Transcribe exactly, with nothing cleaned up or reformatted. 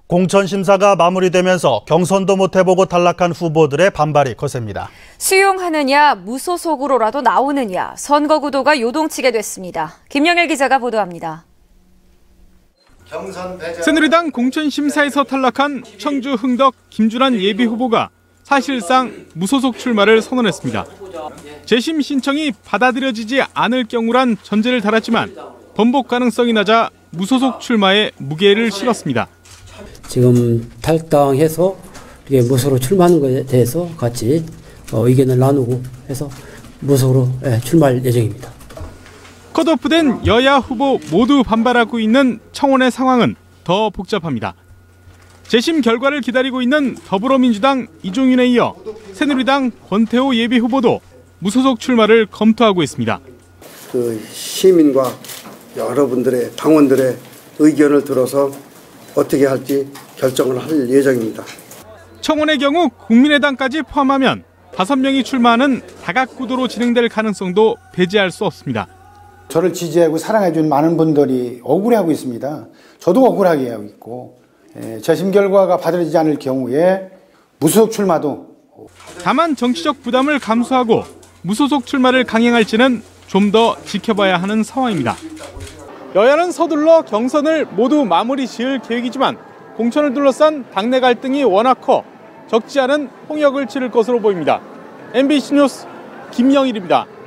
공천 심사가 마무리되면서 경선도 못 해보고 탈락한 후보들의 반발이 거셉니다. 수용하느냐, 무소속으로라도 나오느냐, 선거 구도가 요동치게 됐습니다. 김영일 기자가 보도합니다. 새누리당 공천심사에서 탈락한 청주 흥덕 김준환 예비후보가 사실상 무소속 출마를 선언했습니다. 재심 신청이 받아들여지지 않을 경우란 전제를 달았지만 번복 가능성이 낮아 무소속 출마에 무게를 실었습니다. 지금 탈당해서 이게 무소속으로 출마하는 것에 대해서 같이 의견을 나누고 해서 무소속으로 출마할 예정입니다. 컷오프된 여야 후보 모두 반발하고 있는 청원의 상황은 더 복잡합니다. 재심 결과를 기다리고 있는 더불어민주당 이종윤에 이어 새누리당 권태호 예비후보도 무소속 출마를 검토하고 있습니다. 그 시민과 여러분들의 당원들의 의견을 들어서 어떻게 할지 결정을 할 예정입니다. 청원의 경우 국민의당까지 포함하면 다섯 명이 출마하는 다각구도로 진행될 가능성도 배제할 수 없습니다. 저를 지지하고 사랑해준 많은 분들이 억울해하고 있습니다. 저도 억울하게 하고 있고 재심 결과가 받아들이지 않을 경우에 무소속 출마도. 다만 정치적 부담을 감수하고 무소속 출마를 강행할지는 좀 더 지켜봐야 하는 상황입니다. 여야는 서둘러 경선을 모두 마무리 지을 계획이지만 공천을 둘러싼 당내 갈등이 워낙 커 적지 않은 홍역을 치를 것으로 보입니다. 엠비씨 뉴스 김영일입니다.